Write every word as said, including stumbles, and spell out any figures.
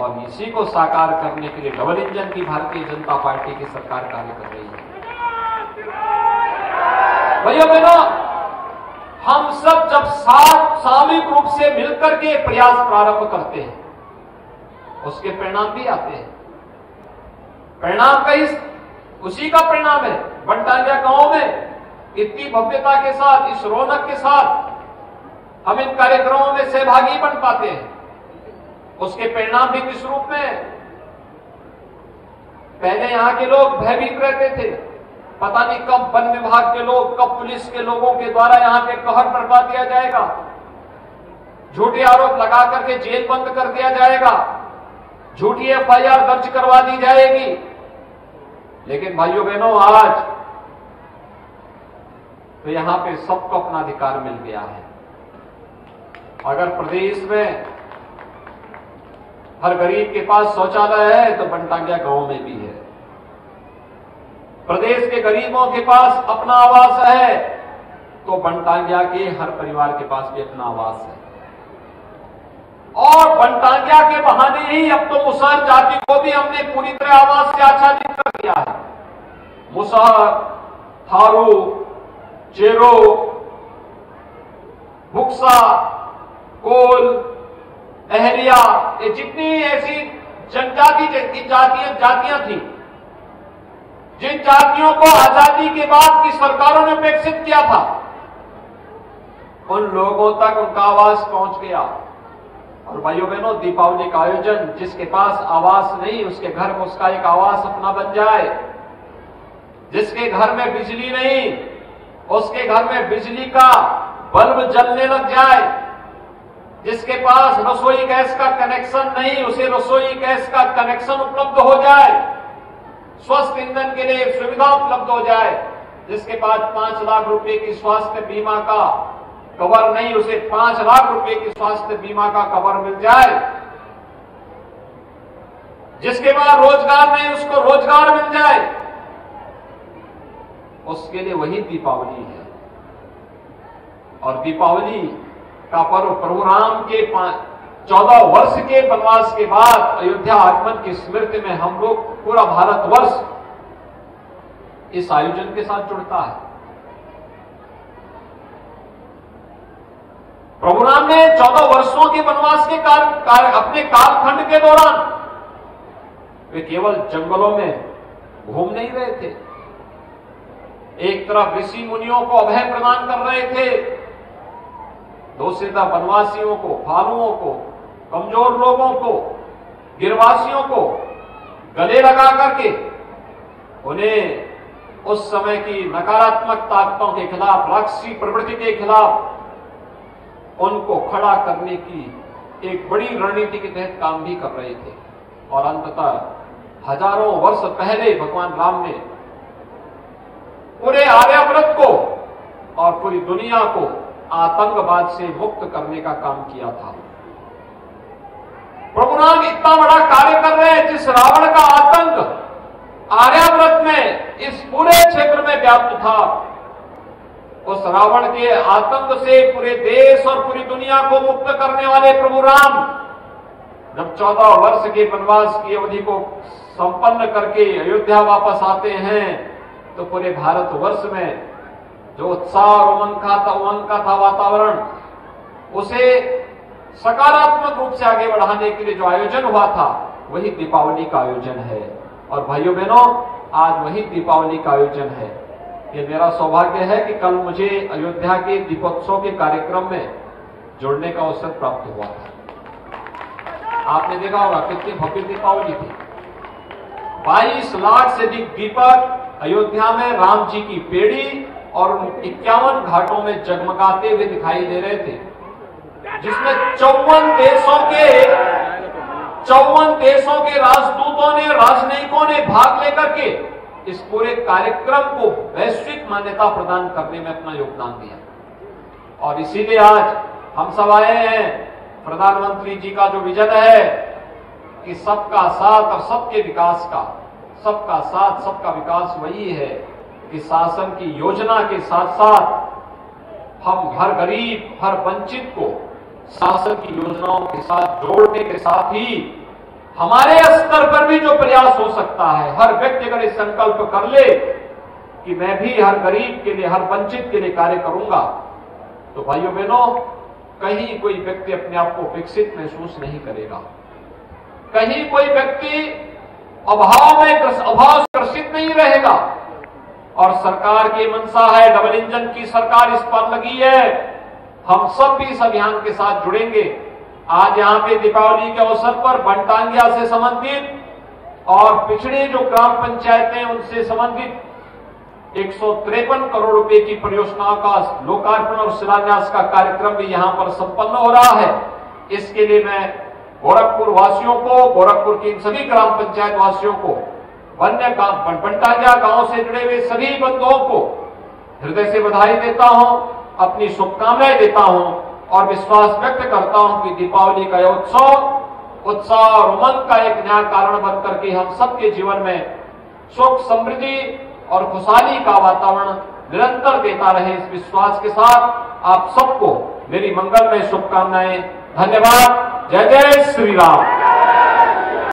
और इसी को साकार करने के लिए डबल इंजन की भारतीय जनता पार्टी की सरकार कार्य कर रही है। भैया बहनों, हम सब जब साथ सामूहिक रूप से मिलकर के प्रयास प्रारंभ करते हैं, उसके परिणाम भी आते हैं। परिणाम का इस उसी का परिणाम है। बनटांगिया गांव में इतनी भव्यता के साथ, इस रौनक के साथ हम इन कार्यक्रमों में सहभागी बन पाते हैं। उसके परिणाम भी किस रूप में? पहले यहां के लोग भयभीत रहते थे, पता नहीं कब वन विभाग के लोग, कब पुलिस के लोगों के द्वारा यहां पे कहर बरपा दिया जाएगा, झूठे आरोप लगा करके जेल बंद कर दिया जाएगा, झूठी एफ आई आर दर्ज करवा दी जाएगी। लेकिन भाइयों बहनों, आज तो यहां पे सबको अपना अधिकार मिल गया है। अगर प्रदेश में हर गरीब के पास शौचालय है तो बनटांगिया गांव में भी है। प्रदेश के गरीबों के पास अपना आवास है तो बनटांगिया के हर परिवार के पास भी अपना आवास है। और बनटांगिया के बहाने ही अब तो मुसहर जाति को भी हमने पूरी तरह आवास से आच्छादित कर दिया है। मुसहर, थारू, चेरो, बुक्सा, कोल, अहरिया, ये जितनी ऐसी जनजाति जातियां जातियां थी, जिन जातियों को आजादी के बाद की सरकारों ने उपेक्षित किया था, उन लोगों तक उनका आवास पहुंच गया। और भाइयों बहनों, दीपावली का आयोजन, जिसके पास आवास नहीं उसके घर में उसका एक आवास अपना बन जाए, जिसके घर में बिजली नहीं उसके घर में बिजली का बल्ब जलने लग जाए, जिसके पास रसोई गैस का कनेक्शन नहीं उसे रसोई गैस का कनेक्शन उपलब्ध हो जाए, स्वस्थ ईंधन के लिए सुविधा उपलब्ध हो जाए, जिसके पास पांच लाख रुपए की स्वास्थ्य बीमा का कवर नहीं उसे पांच लाख रुपए की स्वास्थ्य बीमा का कवर मिल जाए, जिसके पास रोजगार नहीं उसको रोजगार मिल जाए, उसके लिए वही दीपावली है। और दीपावली का पर्व प्रभु राम के चौदह वर्ष के वनवास के बाद अयोध्या आगमन की स्मृति में हम लोग पूरा भारतवर्ष इस आयोजन के साथ जुड़ता है। प्रभु राम ने चौदह वर्षों के वनवास के काल, काल अपने कालखंड के दौरान वे केवल जंगलों में घूम नहीं रहे थे, एक तरफ ऋषि मुनियों को अभय प्रदान कर रहे थे, दूसरी तरफ वनवासियों को, भालुओं को, कमजोर लोगों को, गिरवासियों को गले लगा करके उन्हें उस समय की नकारात्मक ताकतों के खिलाफ, राक्षसी प्रवृत्ति के खिलाफ उनको खड़ा करने की एक बड़ी रणनीति के तहत काम भी कर रहे थे। और अंततः हजारों वर्ष पहले भगवान राम ने पूरे आर्यावर्त को और पूरी दुनिया को आतंकवाद से मुक्त करने का काम किया था। प्रभु राम इतना बड़ा कार्य कर रहे हैं, जिस रावण का आतंक आर्यावर्त में इस पूरे क्षेत्र में व्याप्त था, उस रावण के आतंक से पूरे देश और पूरी दुनिया को मुक्त करने वाले प्रभु राम जब चौदह वर्ष के वनवास की अवधि को संपन्न करके अयोध्या वापस आते हैं तो पूरे भारतवर्ष में जो उत्साह और उमंग का था उमंग का था वातावरण, उसे सकारात्मक रूप से आगे बढ़ाने के लिए जो आयोजन हुआ था वही दीपावली का आयोजन है। और भाइयों बहनों, आज वही दीपावली का आयोजन है। ये मेरा सौभाग्य है कि कल मुझे अयोध्या के दीपोत्सव के कार्यक्रम में जुड़ने का अवसर प्राप्त हुआ था। आपने देखा होगा कितनी भव्य दीपावली थी। बाईस लाख से अधिक दीपक अयोध्या में राम जी की पेड़ी और इक्यावन घाटों में जगमगाते हुए दिखाई दे रहे थे, जिसमें चौवन देशों के चौवन देशों के राजदूतों ने, राजनयिकों ने भाग लेकर के इस पूरे कार्यक्रम को वैश्विक मान्यता प्रदान करने में अपना योगदान दिया। और इसीलिए आज हम सब आए हैं। प्रधानमंत्री जी का जो विजन है कि सबका साथ और सबके विकास का, सबका साथ सबका विकास, वही है कि शासन की योजना के साथ साथ हम हर गरीब, हर वंचित को शासन की योजनाओं के साथ जोड़ने के साथ ही हमारे स्तर पर भी जो प्रयास हो सकता है, हर व्यक्ति अगर इस संकल्प कर ले कि मैं भी हर गरीब के लिए, हर वंचित के लिए कार्य करूंगा, तो भाइयों बहनों, कहीं कोई व्यक्ति अपने आप को विकसित महसूस नहीं करेगा, कहीं कोई व्यक्ति अभाव में अभाव ग्रसित नहीं रहेगा। और सरकार की मंशा है, डबल इंजन की सरकार इस पर लगी है, हम सब भी इस अभियान के साथ जुड़ेंगे। आज यहां पे दीपावली के अवसर पर बनटांगिया से संबंधित और पिछड़ी जो ग्राम पंचायतें उनसे संबंधित एक सौ तिरपन करोड़ रुपए की परियोजनाओं का लोकार्पण और शिलान्यास का कार्यक्रम भी यहां पर संपन्न हो रहा है। इसके लिए मैं गोरखपुर वासियों को, गोरखपुर की सभी ग्राम पंचायत वासियों को, वन्य बनटांगिया गांव से जुड़े हुए सभी बंधुओं को हृदय से बधाई देता हूं, अपनी शुभकामनाएं देता हूं और विश्वास व्यक्त करता हूं कि दीपावली का यह उत्सव उत्साह और उमंग का एक नया कारण बनकर के हम सबके जीवन में सुख, समृद्धि और खुशहाली का वातावरण निरंतर देता रहे। इस विश्वास के साथ आप सबको मेरी मंगलमय शुभकामनाएं। धन्यवाद। जय जय श्री राम।